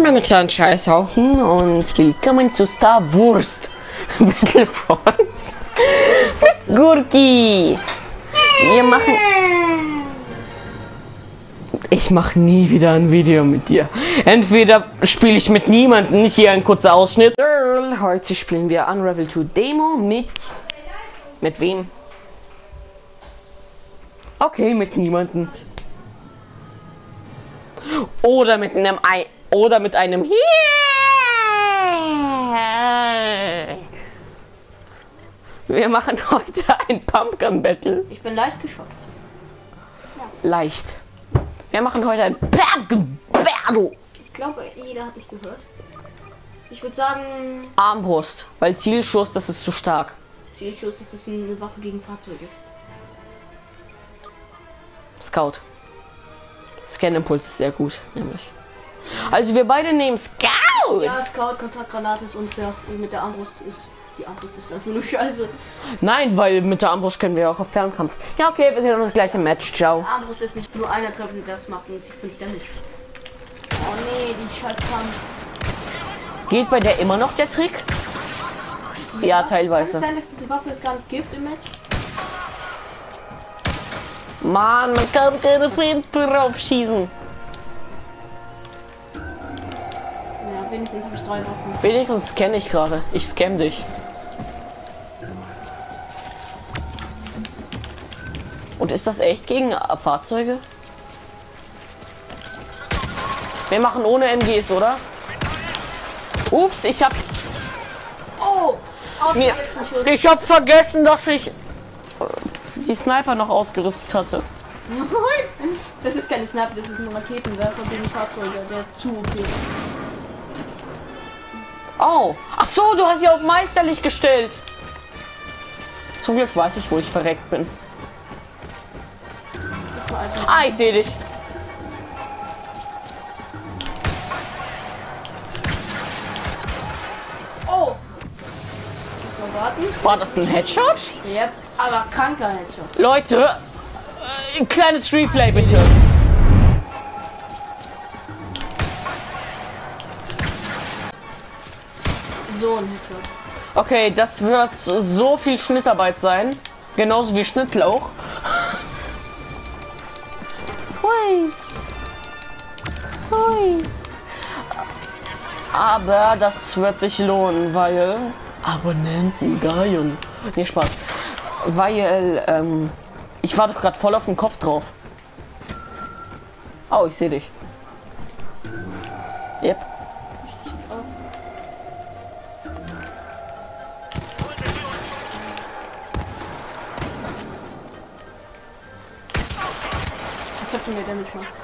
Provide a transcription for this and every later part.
meine kleinen Scheißhaufen und willkommen zu Star Wurst Battlefront mit Gurki. Ich mache nie wieder ein Video mit dir. Entweder spiele ich mit niemandem, hier ein kurzer Ausschnitt. Heute spielen wir Unravel 2 Demo mit wem? Okay, mit niemandem. Oder mit einem Wir machen heute ein Pumpkin Battle. Ich bin leicht geschockt. Ja. Leicht. Wir machen heute ein Pumpkin Battle. Ich glaube, jeder hat mich gehört. Ich würde sagen Armbrust, weil Zielschuss, das ist zu stark. Zielschuss, das ist eine Waffe gegen Fahrzeuge. Scout. Scan-Impuls ist sehr gut, nämlich. Also wir beide nehmen Scout! Ja, Scout, Kontaktgranate ist unfair. Und mit der Armbrust ist... Die Armbrust ist einfach nur scheiße. Nein, weil mit der Armbrust können wir auch auf Fernkampf. Ja, okay, wir sehen uns gleich im Match. Ciao. Die Armbrust ist nicht nur einer treffen, der das macht und ich bin der nicht. Oh nee, die scheiß Kampf. Geht bei der immer noch der Trick? Ja, teilweise. Kann es sein, dass diese Waffe es gar nicht gibt im Match? Mann, man kann keine Finte drauf schießen. Ja, wenigstens habe ich 3 Waffen. Wenigstens scanne ich gerade. Ich scanne dich. Und ist das echt gegen Fahrzeuge? Wir machen ohne MGs, oder? Ups, ich hab vergessen, dass ich die Sniper noch ausgerüstet hatte. Das ist keine Sniper, das ist ein Raketenwerfer gegen Fahrzeuge, der zu OP ist. Oh, ach so, du hast ja auf meisterlich gestellt. Zum Glück weiß ich, wo ich verreckt bin. Ah, ich sehe dich. Oh! Mal warten. War das ein Headshot? Yep, aber kranker Headshot. Leute, kleines Replay bitte. So ein Headshot. Okay, das wird so viel Schnittarbeit sein. Genauso wie Schnittlauch. Hui. Hui. Aber das wird sich lohnen, weil Abonnenten geilen. Nee, Spaß. Weil, ich war doch gerade voll auf dem Kopf drauf. Oh, ich sehe dich. Yep. Ich hab schon mehr Damage gemacht.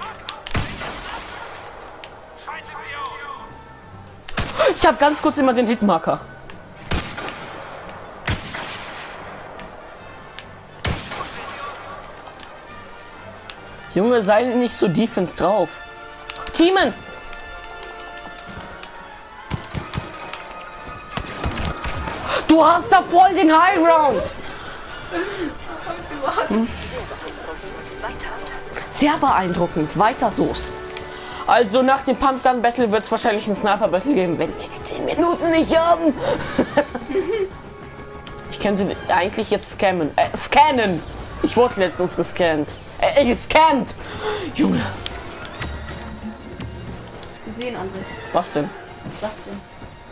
Ich habe ganz kurz immer den Hitmarker. Junge, sei nicht so defense drauf. Teamen! Du hast da voll den High Round! Sehr beeindruckend. Weiter so's. Also nach dem Pumpgun Battle wird es wahrscheinlich ein Sniper Battle geben, wenn wir die 10 Minuten nicht haben. Ich könnte eigentlich jetzt scannen. Scannen! Ich wurde letztens gescannt. Gescannt! Junge. Gesehen, André. Was denn? Was denn?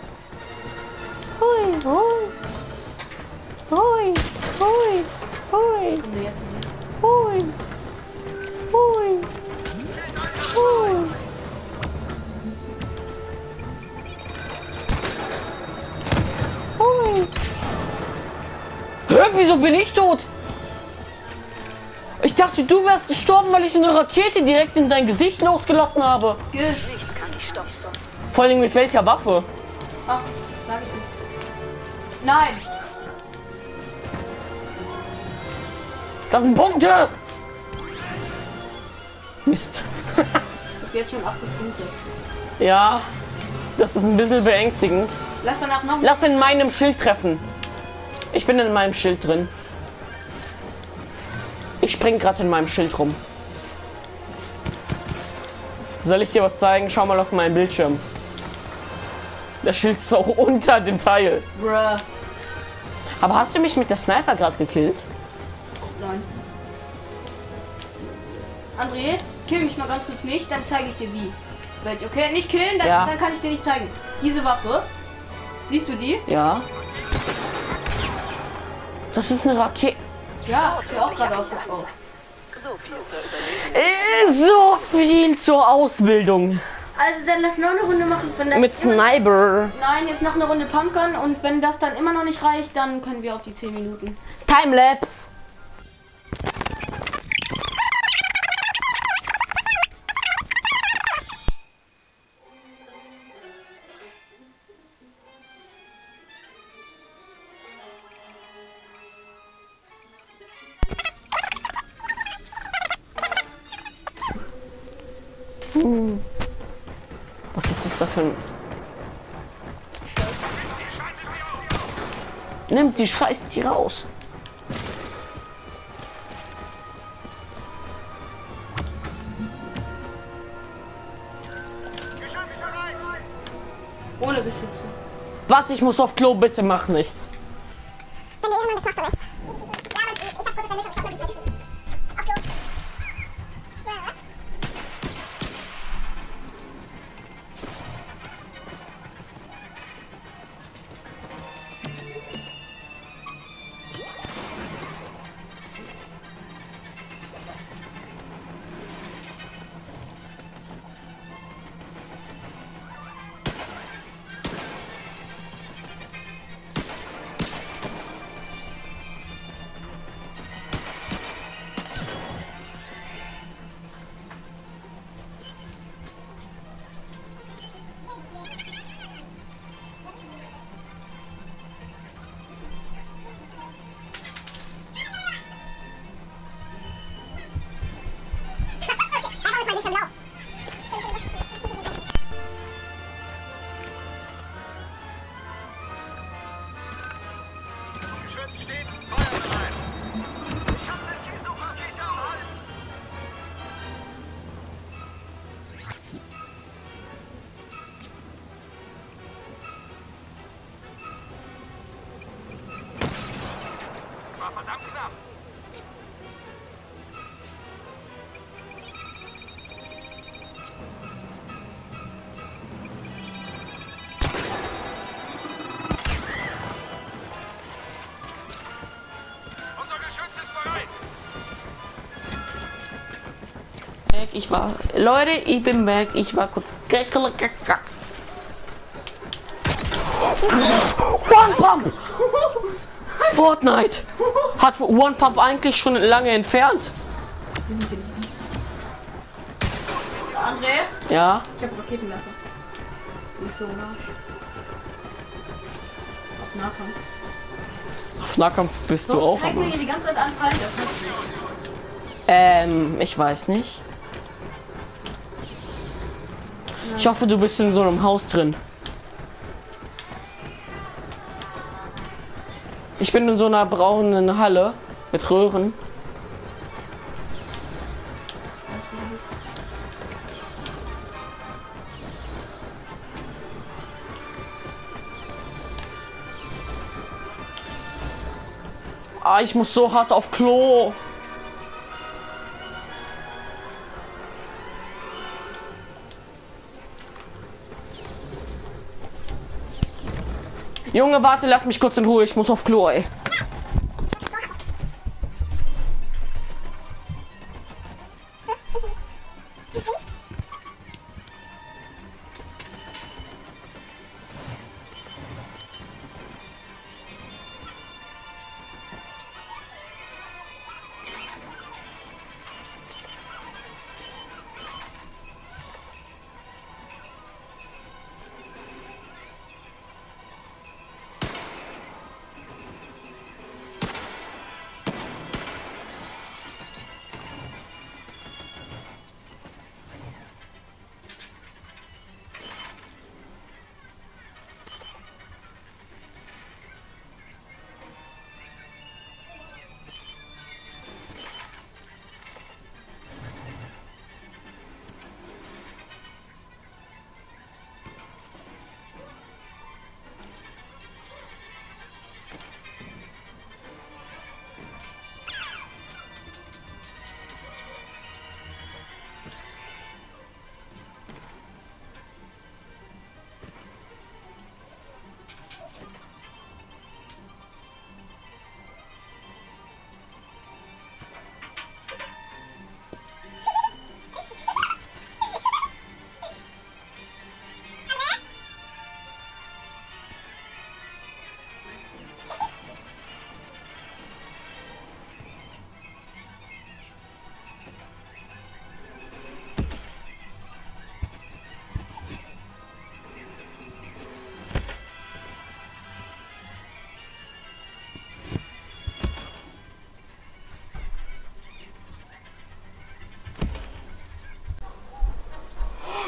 Hui, hui. Hui, hui, hui. Kommen wir jetzt hin? Hui. Hui. Hui. Hui. Hä, wieso bin ich tot? Ich dachte, du wärst gestorben, weil ich eine Rakete direkt in dein Gesicht losgelassen habe. Skills. Nichts kann dich stoppen. Vor allem mit welcher Waffe? Ach, sag ich nicht. Nein! Das sind Punkte! Mist. Ich hab jetzt schon 80 Punkte. Ja, das ist ein bisschen beängstigend. Lass danach noch. Lass in meinem Schild treffen. Ich bin in meinem Schild drin. Ich spring gerade in meinem Schild rum. Soll ich dir was zeigen? Schau mal auf meinen Bildschirm. Das Schild ist auch unter dem Teil. Bruh. Aber hast du mich mit der Sniper gerade gekillt? Nein. André, kill mich mal ganz kurz nicht, dann zeige ich dir wie. Welch, okay, nicht killen, dann, Ja. dann kann ich dir nicht zeigen. Diese Waffe, siehst du die? Ja. Das ist eine Rakete. Ja, ist mir auch gerade aufgebaut. So viel zur Ausbildung. Also dann lass noch eine Runde machen. Wenn dann Mit Sniper. Nein, jetzt noch eine Runde Pumpgun und wenn das dann immer noch nicht reicht, dann können wir auf die 10 Minuten. Timelapse. Was ist das da für ein... Nimmt sie scheißt sie raus. Ohne Geschütze. Warte, ich muss auf Klo, bitte mach nichts. Wenn der Ehrenmann das macht, so nichts. Ja, aber ich hab kurz eine Mischung, ich hab mal die Auf Klo. Ja. Verdammt knapp. Unser Geschütz ist bereit. Ich war... Leute, ich bin weg. Ich war kurz... One Pump! Fortnite! Hat One Pump eigentlich schon lange entfernt? Wir sind hier nicht. André, Ja. ich habe Raketenwerfer. Nicht so nah. Auf Nahkampf. Auf Nahkampf bist du So, auch. zeig mir Aber... hier die ganze Zeit anfallen, das muss nicht. Ich weiß nicht. Ich hoffe, du bist in so einem Haus drin. Ich bin in so einer braunen Halle mit Röhren. Ah, ich muss so hart auf Klo. Junge, warte, lass mich kurz in Ruhe. Ich muss auf Klo, ey.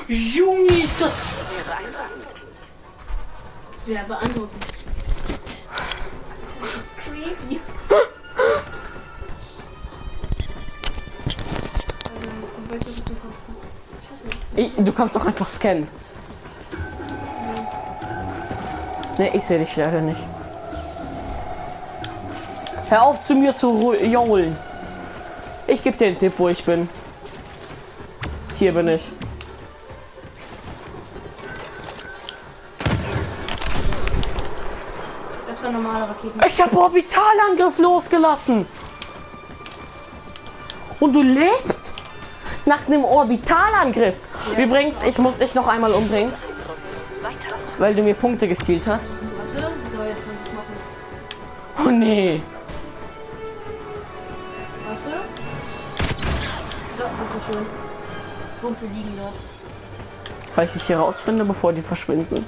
Junge, ist das... Sehr beeindruckend. Creepy. Du kannst doch einfach scannen. Ne, ich sehe dich leider nicht. Hör auf zu mir zu johlen. Ich gebe dir den Tipp, wo ich bin. Hier bin ich. Das war normale Raketen. Ich habe Orbitalangriff losgelassen. Und du lebst? Nach einem Orbitalangriff. Ja. Übrigens, ich muss dich noch einmal umbringen. Weil du mir Punkte gestealt hast. Warte, so jetzt kann ich machen. Oh nee. Warte. So, bitte schön. Punkte liegen dort. Falls ich hier rausfinde, bevor die verschwinden.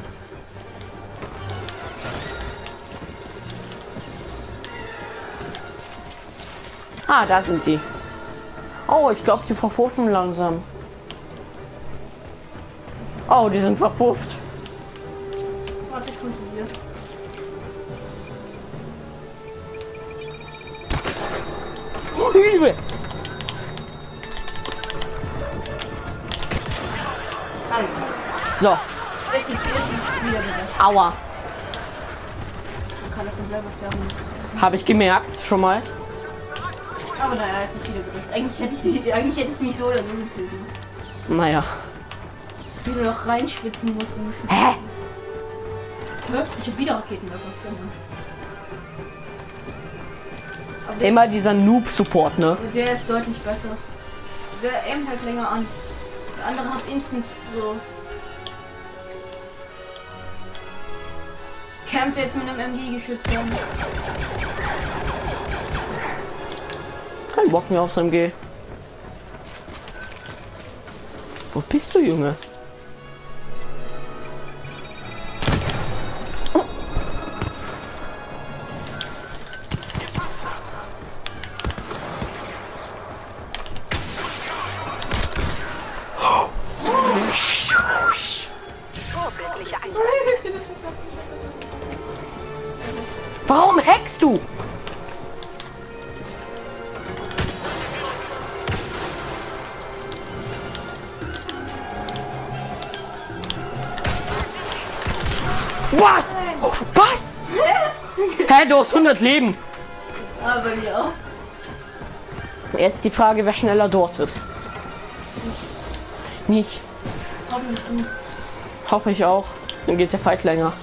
Ah, da sind die. Oh, ich glaube, die verpuffen langsam. Oh, die sind verpufft. Warte, ich kontrolliere. Hilfe! Nein. So, Jetzt ist es wieder gerecht. aua. Man kann davon selber sterben. Habe ich gemerkt, schon mal. Aber naja, jetzt ist wieder gerecht. Eigentlich hätte ich mich so oder so gefühlt. Naja. Wie du noch reinschwitzen musst. Hä? Ich hab wieder Raketenwerfer. Aber Immer dieser Noob-Support, ne? der ist deutlich besser. Der aimt halt länger an. Der andere hat instant so. Campt jetzt mit einem MG geschützt werden. Kein Bock mehr aufs MG. Wo bist du, Junge? Warum hackst du? Was? Was? Hä, du hast 100 Leben. Ah, bei mir auch. Jetzt die Frage, wer schneller dort ist. Nicht. Hoffentlich du. Hoffe ich auch. Dann geht der Fight länger.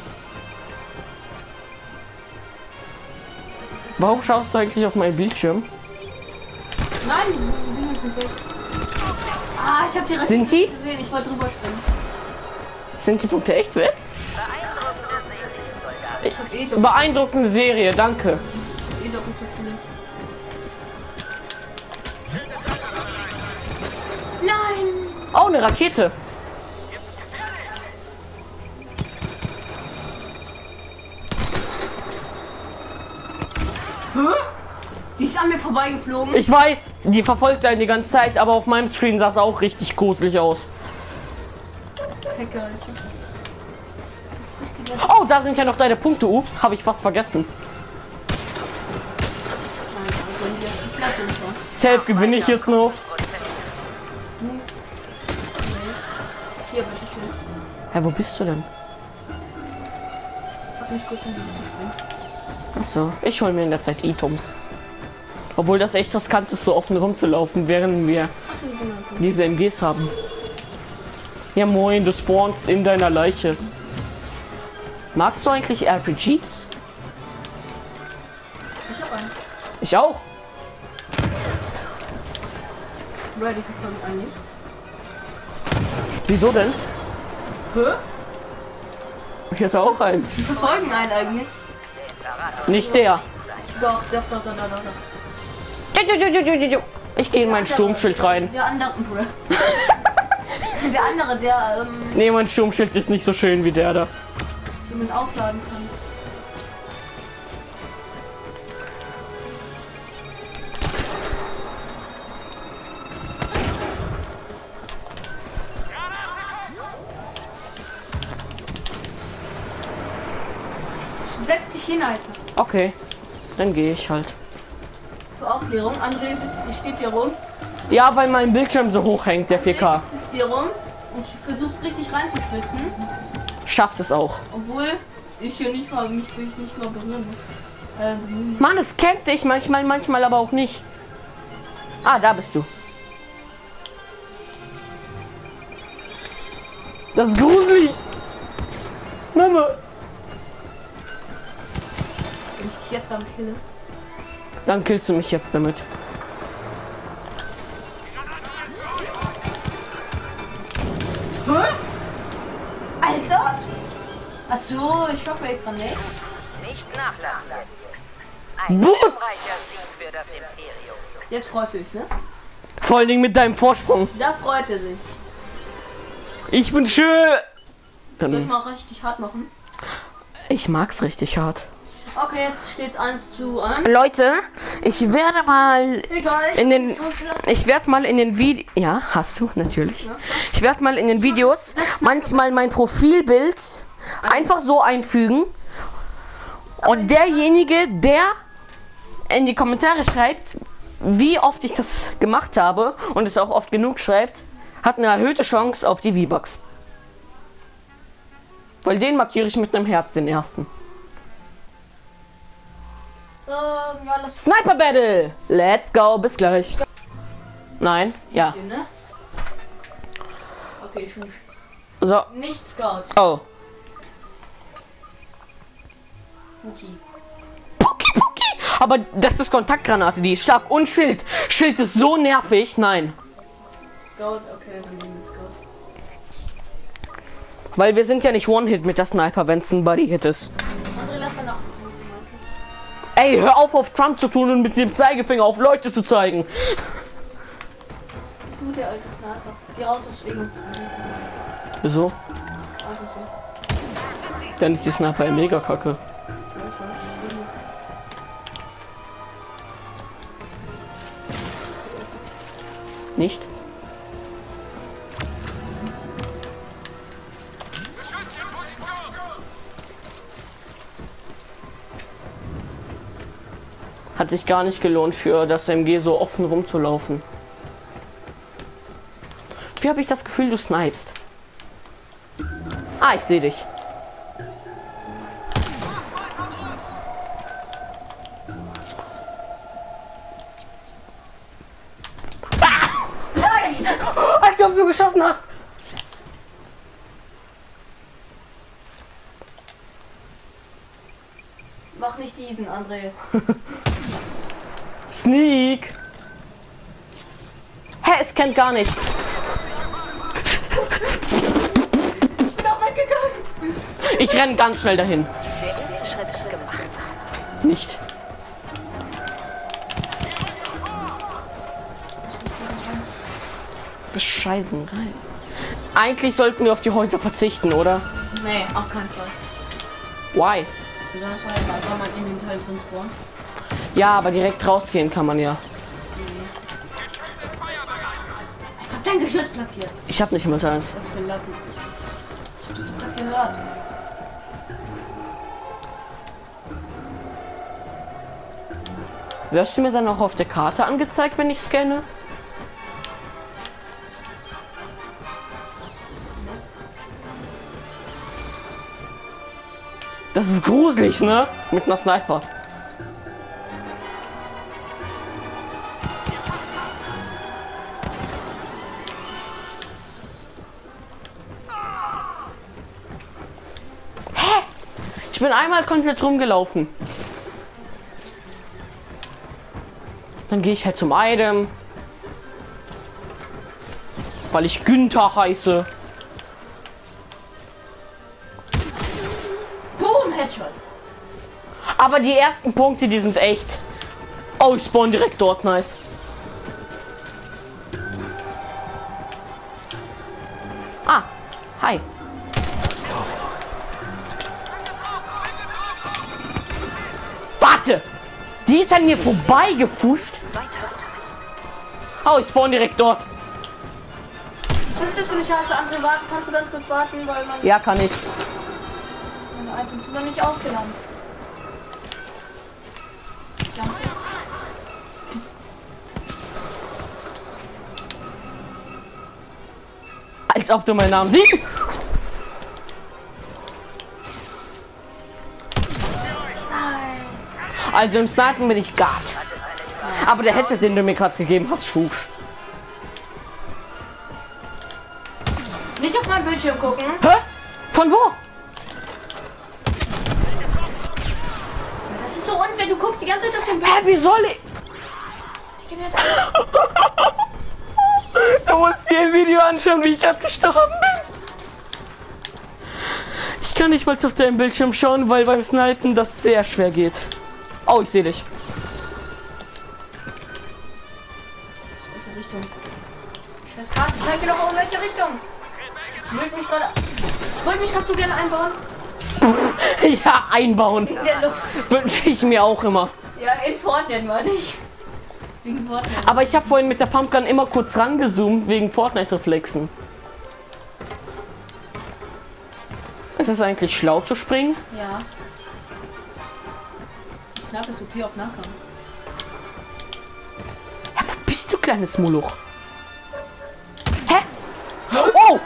Warum schaust du eigentlich auf meinen Bildschirm? Nein, die sind uns nicht weg. Ah, ich hab die Rakete Sind sie? gesehen. Ich wollte drüber springen. Sind die Punkte echt weg? Ich hab eh doppelt Beeindruckende Serie, danke. so viele. Nein! Oh, eine Rakete. Die ist an mir vorbeigeflogen. Ich weiß, die verfolgt einen die ganze Zeit, aber auf meinem Screen sah es auch richtig gruselig aus. Hacker, Alter. Oh, da sind ja noch deine Punkte. Ups, habe ich fast vergessen. Ich lasse nicht was. Safe gewinne ich jetzt noch. Hier, bitte schön. Hä, wo bist du denn? Hab mich kurz in die Luft gesprengt. Achso, ich hole mir in der Zeit Items. Obwohl das echt riskant ist, so offen rumzulaufen, während wir diese MGs haben. Ja moin, du spawnst in deiner Leiche. Magst du eigentlich RPGs? Ich hab einen. Ich auch. Ready für einen nicht. Wieso denn? Hä? Ich hätte auch einen. Die verfolgen einen eigentlich. Nicht der. Doch. Ich gehe in mein Sturmschild rein. Der andere, Bruder. Der andere, der Nee, mein Sturmschild ist nicht so schön wie der da. wie man aufladen kann. Setz dich hin, Alter. Okay, dann gehe ich halt. Zur Aufklärung. André steht hier rum. Ja, weil mein Bildschirm so hoch hängt, der 4K. Sitzt hier rum und versucht richtig reinzuschwitzen. Schafft es auch. Obwohl ich hier nicht mal berühren muss. Mann, es kennt dich manchmal aber auch nicht. Ah, da bist du. Das ist gruselig. Mama. Wenn ich dich jetzt damit kille. Dann killst du mich jetzt damit. Alter! Achso, ich hoffe, ich kann nicht. Nicht nachlassen. Ein reicher Sieg für das Imperium. Jetzt freust du dich, ne? Vor allen Dingen mit deinem Vorsprung. Da freut er sich. Ich bin schön. Soll ich mal richtig hart machen? Ich mag's richtig hart. Okay, jetzt steht's 1:1. Leute, ich werde mal Egal, ich werde mal in den Videos, ja, hast du natürlich. Ja. Ich werde mal in den Videos manchmal mein Profilbild einfach so einfügen und derjenige, der in die Kommentare schreibt, wie oft ich das gemacht habe und es auch oft genug schreibt, hat eine erhöhte Chance auf die V-Bucks. Weil den markiere ich mit einem Herz, den ersten. Ja, das Sniper Battle! Let's go, bis gleich. Nein, ja. hier, ne? Okay, ich bin So, nicht Scout. oh. Okay. Puki. Aber das ist Kontaktgranate, die ist stark. Und Schild. Schild ist so nervig. Nein. Scout, okay, dann nehmen wir Scout. Weil wir sind ja nicht One-Hit mit der Sniper, wenn es ein Buddy-Hit ist. André, lass dann noch. Ey, hör auf Trump zu tun und mit dem Zeigefinger auf Leute zu zeigen. Du, der alte Sniper. Geh raus aus Schwingen. Wieso? Dann ist die Sniper ja mega kacke. Nicht? Hat sich gar nicht gelohnt für das MG so offen rumzulaufen. Wie habe ich das Gefühl, du snipest? Ah, ich sehe dich. Ah! Nein! Als ob du geschossen hast! Mach nicht diesen, André. Sneak! Hä, es kennt gar nicht. Ich bin auch weggegangen. Ich renne ganz schnell dahin. Der erste Schritt ist gemacht. Nicht. Bescheiden rein. Eigentlich sollten wir auf die Häuser verzichten, oder? Nee, auf keinen Fall. Why? Besonders weil man in den Teil drin spawnt. Ja, aber direkt rausgehen kann man ja. Ich hab dein Geschütz platziert. Ich habe nicht mehr eins. Was für Lappen. Ich hab's doch grad gehört. Wirst du mir dann auch auf der Karte angezeigt, wenn ich scanne? Das ist gruselig, ne? Mit einer Sniper. Hä? Ich bin einmal komplett rumgelaufen. Dann gehe ich halt zum Item. Weil ich Günther heiße. Boom, Headshot. Aber die ersten Punkte, die sind echt. Oh, ich spawn direkt dort, nice. Ah, hi. Warte! Die ist an mir vorbeigefuscht. Oh, ich spawn direkt dort. Was ist das für eine Chance, André? Kannst du ganz kurz warten, weil man Ja, kann ich. meine Items sind noch nicht aufgeladen. Danke. Als ob du meinen Namen siehst. Also im Snipen bin ich gar nicht. Aber der Headset, den du mir gerade gegeben hast, Schusch. Nicht auf meinen Bildschirm gucken. Hä? Von wo? Das ist so unfair, du guckst die ganze Zeit auf den Bildschirm. Wie soll ich? Du musst dir ein Video anschauen, wie ich abgestorben bin. Ich kann nicht mal auf deinem Bildschirm schauen, weil beim Snipen das sehr schwer geht. Oh, ich sehe dich. Welche Richtung? Scheiß Karte, zeig mir doch auch in welche Richtung. Ich wollte mich gerade so gerne einbauen. Ja, einbauen. In der Luft. Wünsche ich mir auch immer. Ja, in Fortnite war nicht. Wegen Fortnite. Aber ich habe vorhin mit der Pumpgun immer kurz rangezoomt wegen Fortnite-Reflexen. Ist es eigentlich schlau zu springen? Ja. Ich Snap ist OP auf Nahkampf. Ja, wo bist du, kleines Moloch? Hä? Oh!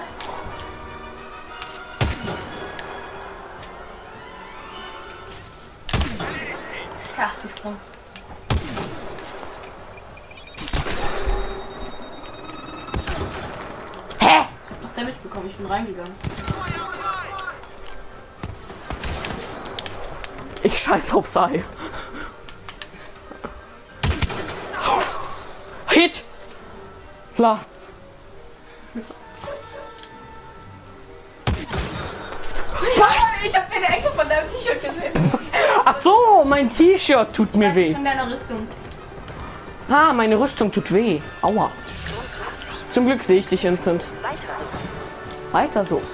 Ja, gesprungen. Hä? Ich hab doch Damage bekommen, ich bin reingegangen. Ich scheiß auf Sai. Hit! Klar. Was? Ich hab in der Ecke von deinem T-Shirt gesehen. Ach so, mein T-Shirt tut mir weh. Von deiner Rüstung. Ah, meine Rüstung tut weh. Aua. Zum Glück sehe ich dich instant. Weiter so.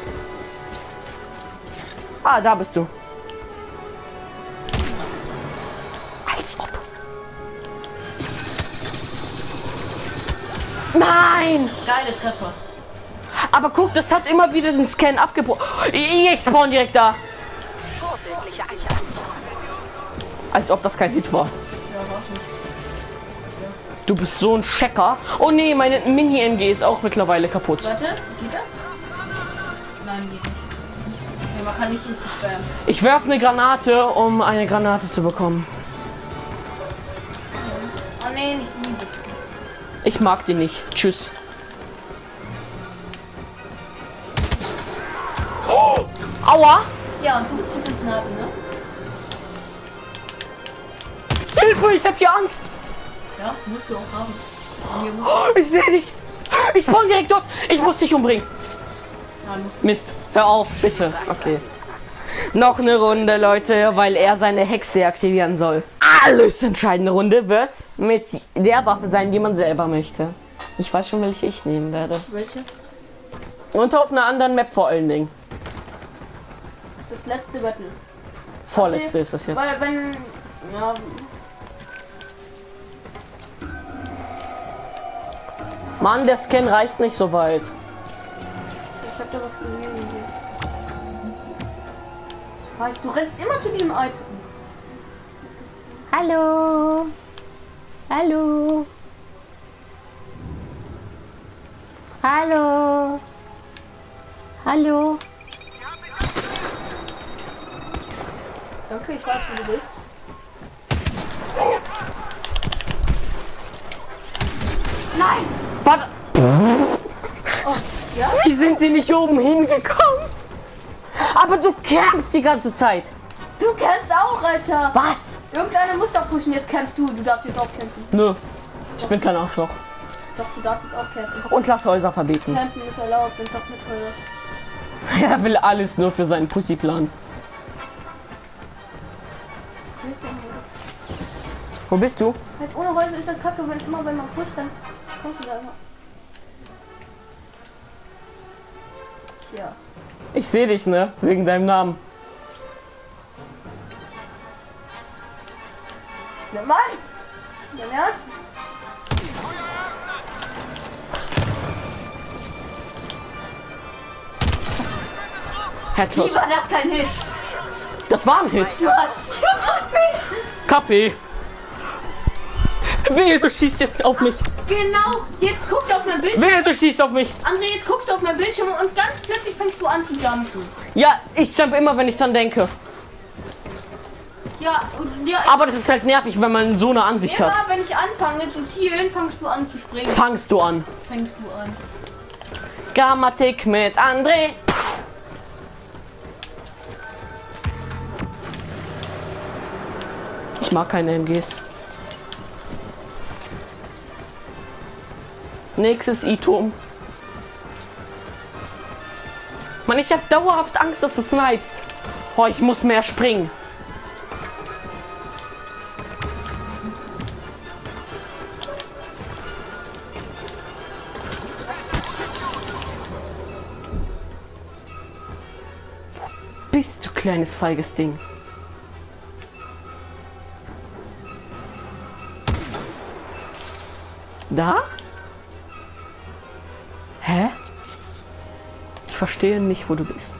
Ah, da bist du. Als ob. Nein! Geile Treffer. Aber guck, das hat immer wieder den Scan abgebrochen. Ich spawn direkt da. Als ob das kein Hit war. Ja, war's nicht. Du bist so ein Checker. Oh nee, meine Mini-MG ist auch mittlerweile kaputt. Warte, geht das? Nein, geht nicht. Nee, man kann nicht ins Spam. Ich werfe eine Granate, um eine Granate zu bekommen. Oh nee, nicht die. Ich mag die nicht. Tschüss. Oh, aua! Ja, und du bist gut ins Nadeln, ne? Hilfe, ich hab hier Angst. Ja, musst du auch haben. Und hier musst Oh, ich sehe dich. Ich spawn direkt dort. Ich muss dich umbringen. du Mist. Hör auf, bitte. Okay. Noch eine Runde, Leute, weil er seine Hexe aktivieren soll. Alles entscheidende Runde wird mit der Waffe sein, die man selber möchte. Ich weiß schon, welche ich nehmen werde. Welche? Und auf einer anderen Map vor allen Dingen. Das letzte Battle. Vorletzte ist das jetzt. Weil wenn. Ja. Mann, der Scan reicht nicht so weit. Ich hab da was gesehen hier. Weißt du, rennst immer zu diesem Item. Hallo. Hallo. Hallo. Hallo. Danke, ich weiß, wo du bist. Nein! Warte. Oh, ja? Wie sind die nicht oben hingekommen? Aber du kämpfst die ganze Zeit. Du kämpfst auch, Alter! Was? Irgendeiner muss doch pushen, jetzt kämpfst du. Du darfst jetzt auch kämpfen. Nö. Ich bin kein Arschloch. Doch, du darfst jetzt auch kämpfen. Und lass Häuser verbieten. Kämpfen ist erlaubt, und doch mit Häuser. Er will alles nur für seinen Pussy-Plan. Wo bist du? Halt ohne Häuser ist das kacke, wenn immer wenn man pusht, dann kommst du da immer. Tja. Ich sehe dich, ne? Wegen deinem Namen. Ne Mann! Dein Ernst? Wie Headshot. war das kein Hit? Das war ein Hit. Du hast 4 Kaffee. Wehe, du schießt jetzt auf mich. Genau, jetzt guckt auf mein Bildschirm. Wehe, du schießt auf mich. André, jetzt guckst du auf mein Bildschirm und ganz plötzlich fängst du an zu jumpen. Ja, ich jump immer, wenn ich dran denke. Ja, ja. Aber das ist halt nervig, wenn man so eine Ansicht Immer hat. wenn ich anfange zu zielen, fangst du an zu springen. Fangst du an. Fängst du an. Grammatik mit André. Ich mag keine MGs. Nächstes Item. Mann, ich habe dauerhaft Angst, dass du snipest. Oh, ich muss mehr springen. Bist du kleines feiges Ding? Da? Hä? Ich verstehe nicht, wo du bist.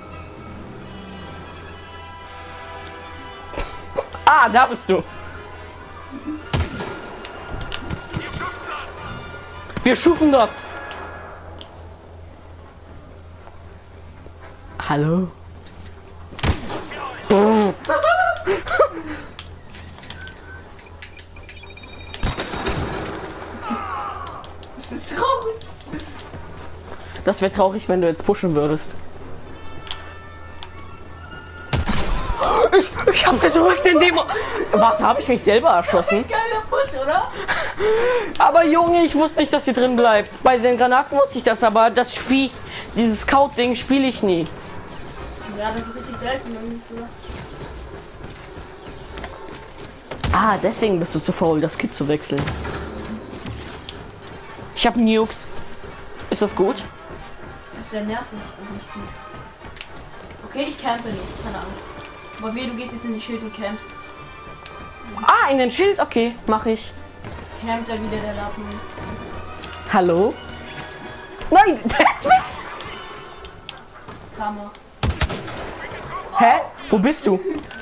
Ah, da bist du. Wir schufen das. Hallo? Oh. Das ist traurig. Das wäre traurig, wenn du jetzt pushen würdest. Ich hab gedrückt in dem... Warte, habe ich mich selber erschossen? Geiler Push, oder? Aber Junge, ich wusste nicht, dass sie drin bleibt. Bei den Granaten wusste ich das, aber das Spiel, dieses Scout-Ding spiele ich nie. Ja, das ist richtig selten. Oder? Ah, deswegen bist du zu faul, das Kit zu wechseln. Ich habe Nukes. Ist das gut? Das ist sehr nervig und nicht gut. Okay, ich campe nicht, keine Angst. Aber wie, du gehst jetzt in den Schild und campst. Ah, in den Schild? Okay, mache ich. Campt da wieder der Lappen. Hallo? Nein, der ist weg! Kammer. Hä? Wo bist du?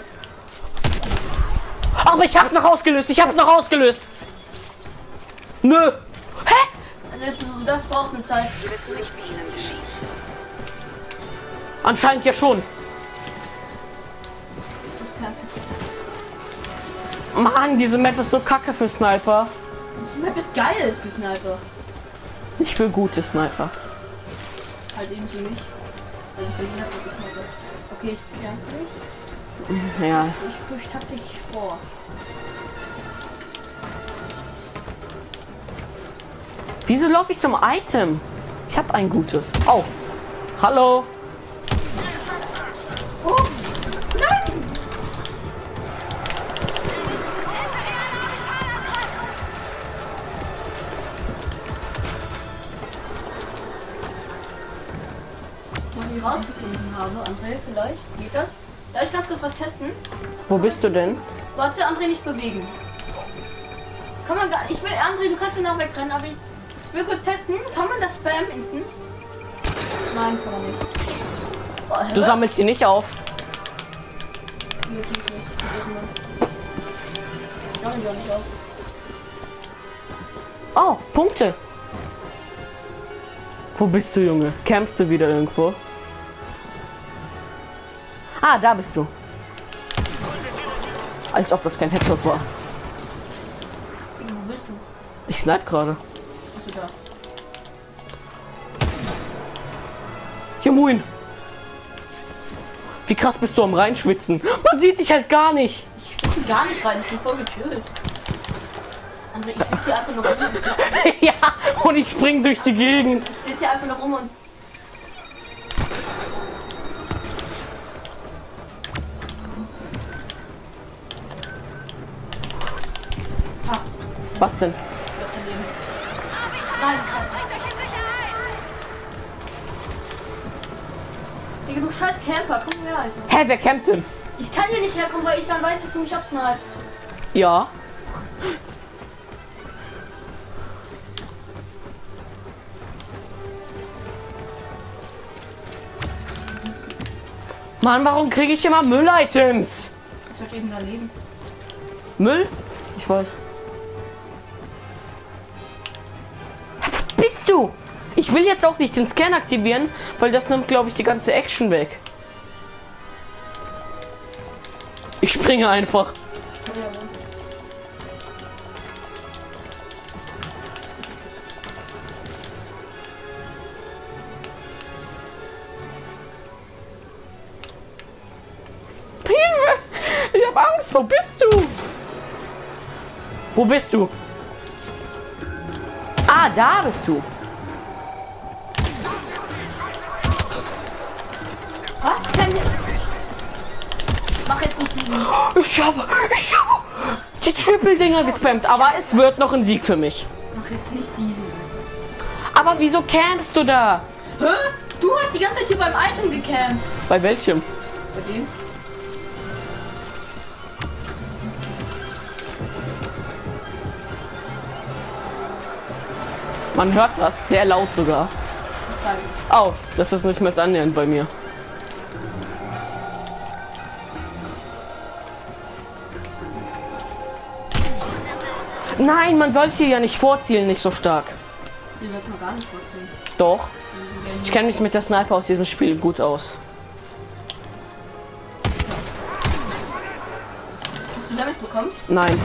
Aber ich hab's noch ausgelöst, ich hab's noch ausgelöst! Nö! Hä? Das braucht eine Zeit. Wir wissen nicht, wie ihnen geschieht. Anscheinend ja schon. Ich campe. Mann, diese Map ist so kacke für Sniper. Die Map ist geil für Sniper. Nicht für gute Sniper. Halt eben für mich. Also für die Map ist Sniper. Okay, ich campe nicht. Ja. Ich push taktisch vor. Wieso laufe ich zum Item? Ich habe ein gutes. Oh. Hallo. Oh! Nein! Was ich rausgefunden habe, André, vielleicht geht das? Ja, ich darf das was testen. Wo bist du denn? Warte, André, nicht bewegen. Kann man gar ich will, André, du kannst ihn auch wegrennen, aber ich will kurz testen. Kann man das Spam instant? Nein, kann man nicht. Oh, Du sammelst sie nicht auf. Hier ist nicht. Ich sammle die auch nicht auf. Oh, Punkte. Wo bist du, Junge? Campst du wieder irgendwo? Ah, da bist du. Als ob das kein Headshot war. Wo bist du? Ich snipe gerade. Bist du da? Ja, moin. Wie krass bist du am Reinschwitzen? Man sieht dich halt gar nicht. Ich bin gar nicht rein, ich bin voll gechillt. André, ich sitze hier einfach nur rum. Ja, und ich spring durch die Gegend. Ich sitze hier einfach nur rum und. Ah, Was denn? ich glaub daneben. Nein, scheiße. Digga, du scheiß Camper, komm her, Alter. Hä, wer campt denn? Ich kann hier nicht herkommen, weil ich dann weiß, dass du mich absnipest. Ja. Mann, warum kriege ich immer Müll-Items? Das wird eben daneben. Müll? Ich weiß. bist du? Ich will jetzt auch nicht den Scan aktivieren, weil das nimmt, glaube ich, die ganze Action weg. Ich springe einfach. Ich hab Angst. Wo bist du? Wo bist du? Ah, da bist du. Was kann ich? Mach jetzt nicht diesen. Ich habe die Triple-Dinger gespammt, aber es wird noch ein Sieg für mich. Mach jetzt nicht diesen. Aber wieso campst du da? Hä? Du hast die ganze Zeit hier beim Item gecampt. Bei welchem? Bei dem? Man hört das sehr laut sogar. Das war ich. Oh, das ist nicht mehr annähernd bei mir. Nein, man soll hier ja nicht vorzielen, nicht so stark. Wir sollten mal gar nicht vorziehen. Doch. Ich kenne mich mit der Sniper aus diesem Spiel gut aus. Hast du damit bekommen? Nein.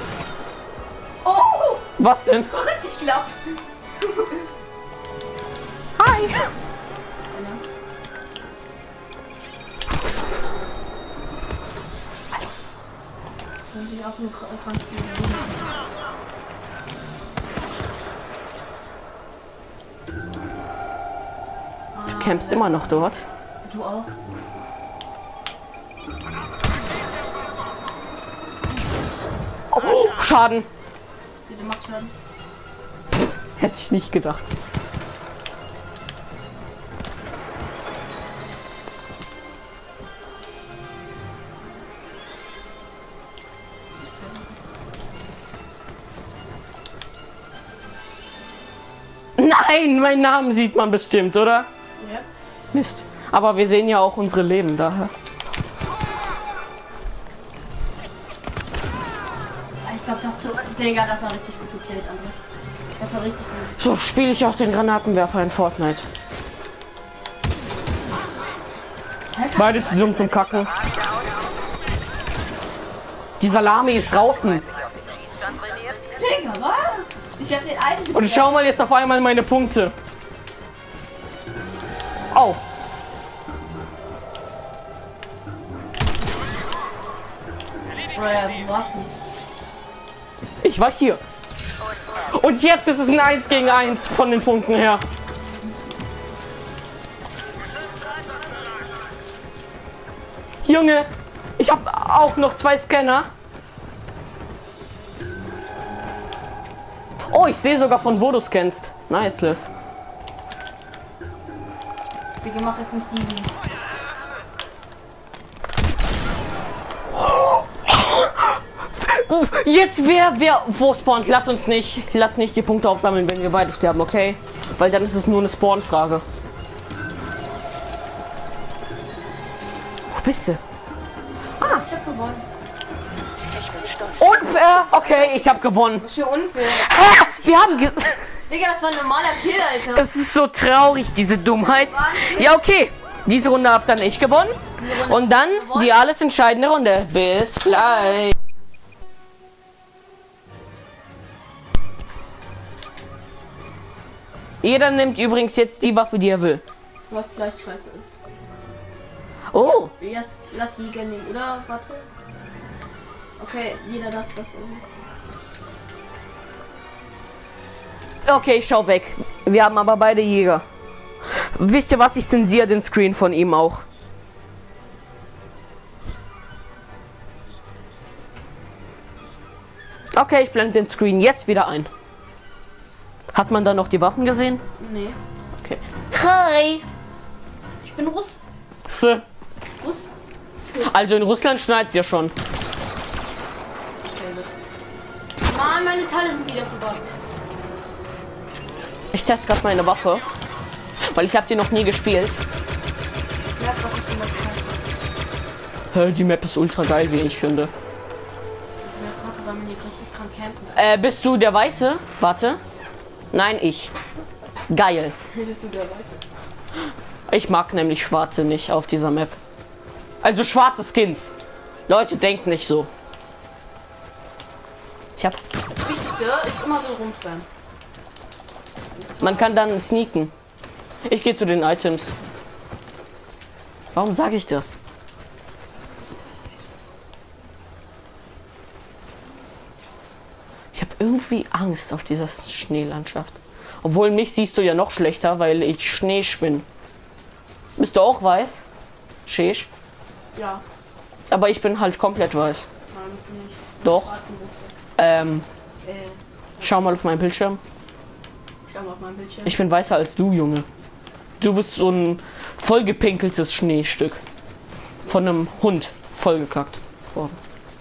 Oh! Was denn? Richtig glaub. Hi. Wenn sie auch nur krank spielen. Du campst immer noch dort. Du auch? Oh, Schaden. Bitte macht Schaden. Hätte ich nicht gedacht. Nein, meinen Namen sieht man bestimmt, oder? Ja. Mist. Aber wir sehen ja auch unsere Leben daher. Als ob das so. Digga, das war richtig gut gekillt, also. Das war richtig gut. So spiele ich auch den Granatenwerfer in Fortnite. Beide zu dumm zum Kacken. Die Salami ist draußen. Schießstand trainiert. Digga, was? Ich hab den einen. Und schau mal jetzt auf einmal meine Punkte. Oh. Ja, du warst gut. Ich war hier. Und jetzt ist es ein 1 gegen 1 von den Punkten her. Junge, ich habe auch noch 2 Scanner. Oh, ich sehe sogar von wo du scannst. Nice, Liz. Digga, mach jetzt nicht diesen. Jetzt wer wo spawnt? Lass nicht die Punkte aufsammeln, wenn wir beide sterben, okay? Weil dann ist es nur eine Spawn-Frage. Wo bist du? Ich hab gewonnen. Unfair! Okay, ich habe gewonnen. Für unfair. Ah, wir haben Digga, das war ein normaler Kill, Alter. Das ist so traurig, diese Dummheit. Ja, okay. Diese Runde hab dann ich gewonnen. Und dann die alles entscheidende Runde. Bis gleich. Jeder nimmt übrigens jetzt die Waffe, die er will. Was gleich scheiße ist. Oh, Yes, lass Jäger nehmen, oder? Warte. Okay, jeder das was. okay, schau weg. Wir haben aber beide Jäger. Wisst ihr was? Ich zensiere den Screen von ihm auch. Okay, ich blende den Screen jetzt wieder ein. Hat man da noch die Waffen gesehen? Nee. Okay. Hi. Ich bin Russ. Russ. Also in Russland schneit ja schon. Okay, gut. Mann, meine Teile sind wieder verbaut. Ich teste gerade meine Waffe, weil ich habe die noch nie gespielt. Ja, doch, ich bin mal Die Map ist ultra geil, wie ich finde. weil man die richtig krank campen. Bist du der Weiße? Warte. Nein, ich. Geil. Hättest du der Weiße. Ich mag nämlich Schwarze nicht auf dieser Map. Also schwarze Skins. Leute, denkt nicht so. Ich hab. Das Wichtigste ist immer so rumspammen. Man kann dann sneaken. Ich gehe zu den Items. Warum sage ich das? Ich habe irgendwie Angst auf dieser Schneelandschaft. Obwohl mich siehst du ja noch schlechter, weil ich Schnee bin. Bist du auch weiß? Schesch. Ja. Aber ich bin halt komplett weiß. Nein, bist du nicht. Doch. Schwarzen Schau mal auf meinen Bildschirm. Schau mal auf mein Bildschirm. Ich bin weißer als du, Junge. Du bist so ein vollgepinkeltes Schneestück. Von einem Hund vollgekackt worden.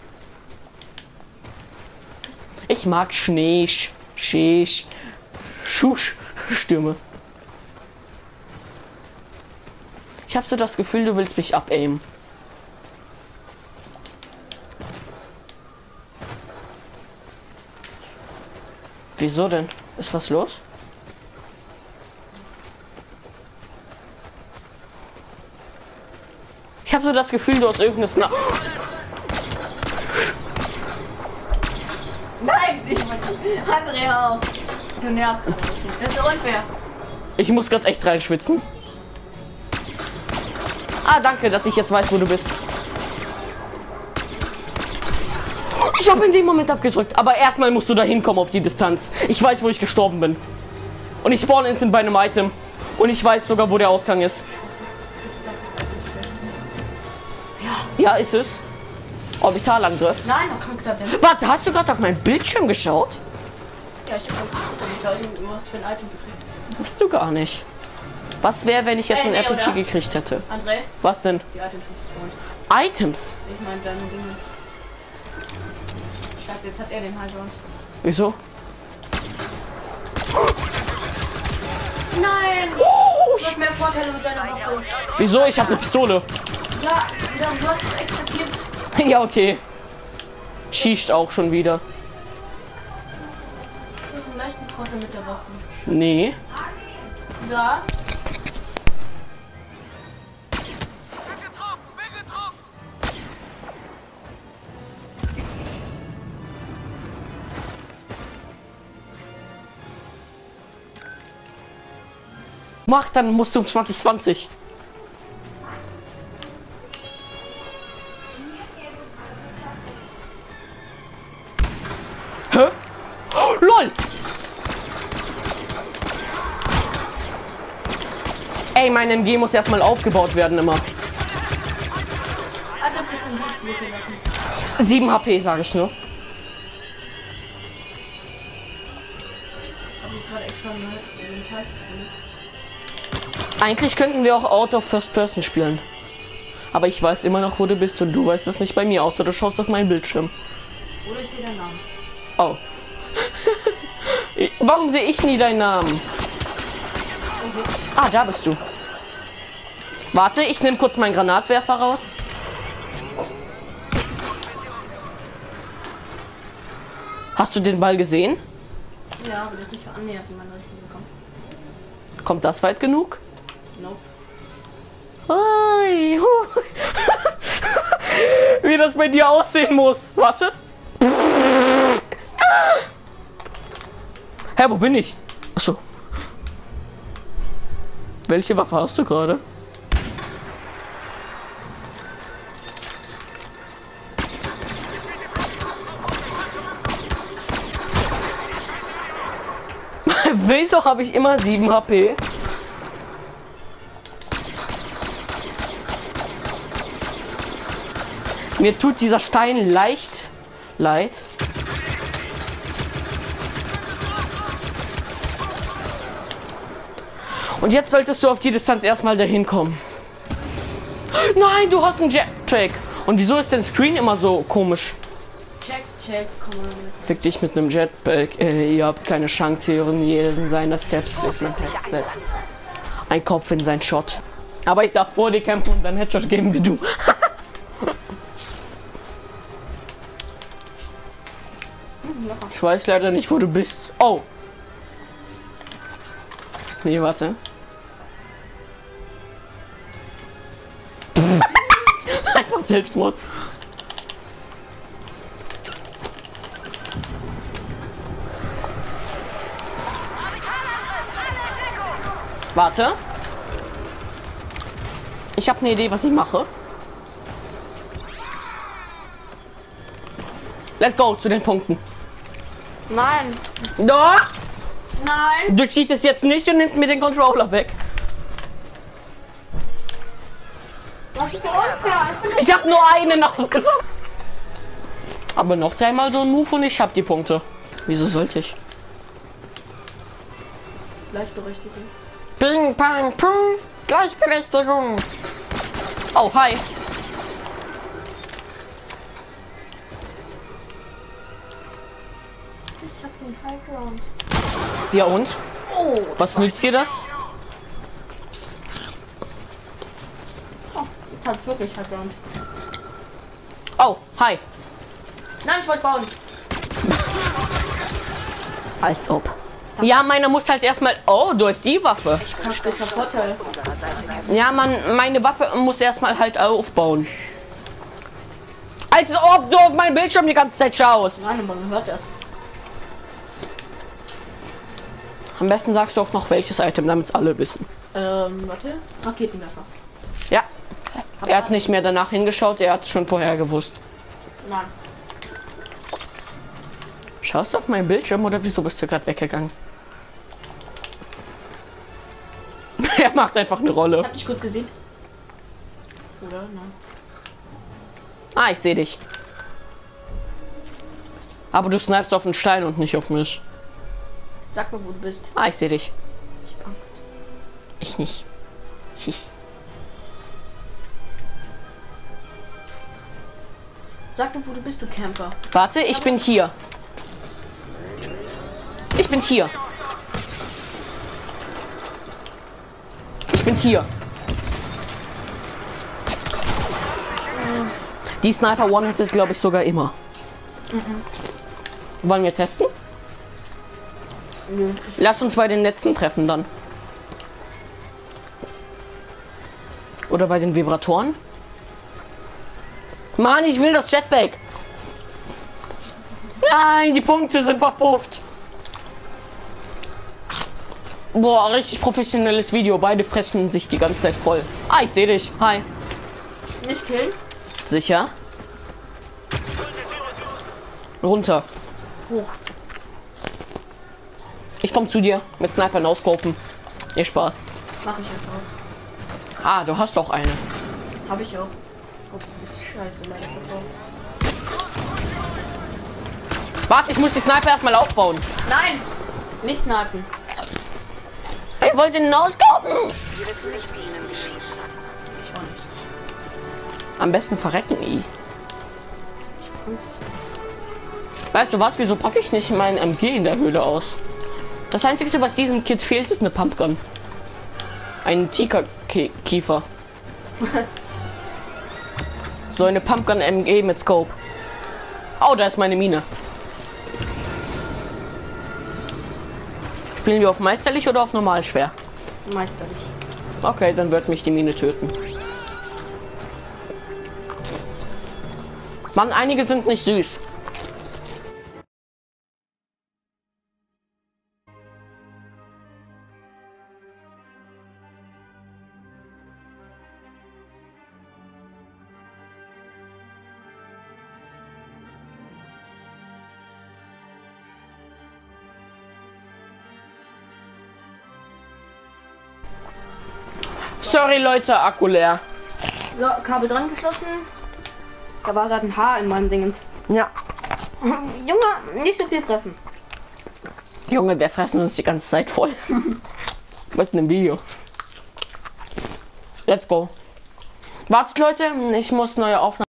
Ich mag Schnee, Schusch, Stürme. Ich habe so das Gefühl, du willst mich abaimen. Wieso denn? Ist was los? Ich habe so das Gefühl, du hast irgendeine Nein, ich Andrea auch. Du nervst gerade. Das ist unfair. Ich muss gerade echt reinschwitzen. Ah, danke, dass ich jetzt weiß, wo du bist. Ich habe in dem Moment abgedrückt, aber erstmal musst du da hinkommen auf die Distanz. Ich weiß, wo ich gestorben bin. Und ich spawn instant bei einem Item. Und ich weiß sogar, wo der Ausgang ist. Ja, ist es. Orbitalangriff. Nein, noch krank da denn. Warte, hast du gerade auf meinen Bildschirm geschaut? Ja, ich hab da irgendwas für ein Item gekriegt. Hast du gar nicht. Was wäre, wenn ich jetzt ein nee, RPG oder? gekriegt hätte? André, Was denn? die Items sind gespawnt. Items? Ich meine, deine Dinge. Scheiße, jetzt hat er den Highground. Wieso? Nein! Du hast mehr Vorteile mit deiner Waffe. Wieso? Ich habe eine Pistole. Ja, du hast extra Kills. Ja, okay. Schießt auch schon wieder. Du hast einen leichten Vorteil mit der Waffe. Nee. Da. Bin getroffen! Mach, dann musst du um 2020. Hä? Oh, LOL! Ey, mein MG muss erstmal aufgebaut werden immer. Also, jetzt ein Bild lassen. 7 HP, sage ich nur. Hab ich gerade extra einen Teil gefunden. Eigentlich könnten wir auch Out of First Person spielen. Aber ich weiß immer noch, wo du bist und du weißt es nicht bei mir, außer du schaust auf meinen Bildschirm. Oder ich sehe deinen Namen. Oh. Warum sehe ich nie deinen Namen? Ah, da bist du. Warte, ich nehme kurz meinen Granatwerfer raus. Hast du den Ball gesehen? Ja, aber das ist nicht annähernd in meine Richtung gekommen. Kommt das weit genug? Nope. Hi. Wie das bei dir aussehen muss. Warte. Hä, wo bin ich? Achso. Welche Waffe hast du gerade? Wieso habe ich immer 7 HP? Mir tut dieser Stein leicht leid. Und jetzt solltest du auf die Distanz erstmal dahin kommen. Nein, du hast einen Jetpack. Und wieso ist dein Screen immer so komisch? Check, komm mal mit. Fick dich mit einem Jetpack. Ihr habt keine Chance, hier in jeden seiner Steps. Ein Kopf in sein Shot. Aber ich darf vor dir kämpfen und dann Headshot geben wie du. Ich weiß leider nicht, wo du bist. Oh. Nee, warte. Einfach Selbstmord. Warte. Ich habe eine Idee, was ich mache. Let's go zu den Punkten. Nein. Doch! Nein. Du cheatest jetzt nicht und nimmst mir den Controller weg. Das ist so unfair. Ich habe nur eine noch gesagt. Aber noch dreimal so ein Move und ich habe die Punkte. Wieso sollte ich? Gleichberechtigung. Ping, pang, pong. Gleichberechtigung. Oh, hi. Ich hab den High Ground. Ja und? Oh. Was nützt dir das? Oh, ich hab wirklich High Ground. Oh, hi. Nein, ich wollte bauen. Als ob. Ja, meiner muss halt erstmal. Oh, du hast die Waffe. Taktischer Vorteil. Unserer Seite. Ja, meine Waffe muss erstmal halt aufbauen. Als ob du auf meinen Bildschirm die ganze Zeit schaust. Nein, aber man hört das. Am besten sagst du auch noch welches Item, damit es alle wissen. Warte. Raketenwerfer. Ja. Er hat nicht mehr danach hingeschaut, er hat es schon vorher gewusst. Nein. Schaust du auf meinen Bildschirm oder wieso bist du gerade weggegangen? Er macht einfach eine Ich Rolle. hab dich kurz gesehen. Oder? Nein. Ah, ich sehe dich. Aber du snipest auf den Stein und nicht auf mich. Sag mal, wo du bist. Ah, ich sehe dich. Ich hab Angst. Ich nicht. Ich. Sag mal, wo du bist, du Camper. Warte, ich bin hier. Ich bin hier. Ich bin hier. Die Sniper one-hitted, glaube ich, sogar immer. Wollen wir testen? Nö. Lass uns bei den Netzen treffen dann. Oder bei den Vibratoren. Mann, ich will das Jetpack. Nein, die Punkte sind verpufft. Boah, richtig professionelles Video. Beide fressen sich die ganze Zeit voll. Ah, ich sehe dich. Hi. Nicht killen? Sicher? Runter. Hoch. Ich komme zu dir mit Snipern auskopen. Nee, Spaß. Mach ich einfach. Ah, du hast doch eine. Hab ich auch. Oh, das ist scheiße, leider. Warte, ich muss die Sniper erstmal aufbauen. Nein! Nicht snipen. Ich wollte den auskopen. Wir wissen nicht, wie ihnen geschieht. Ich auch nicht. Am besten verrecken, I. Ich hab Angst. Weißt du was? Wieso packe ich nicht mein MG in der Höhle aus? Das Einzige, was diesem Kit fehlt, ist eine Pumpgun. Ein Tiger-Kiefer. So eine Pumpgun MG mit Scope. Oh, da ist meine Mine. Spielen wir auf meisterlich oder auf normal schwer? Meisterlich. Okay, dann wird mich die Mine töten. Mann, einige sind nicht süß. Sorry Leute, Akku leer. So, Kabel dran geschlossen. Da war gerade ein Haar in meinem Dingens. Ja. Junge, nicht so viel fressen. Junge, wir fressen uns die ganze Zeit voll. Mit einem Video. Let's go. Wartet Leute, ich muss neue Aufnahmen.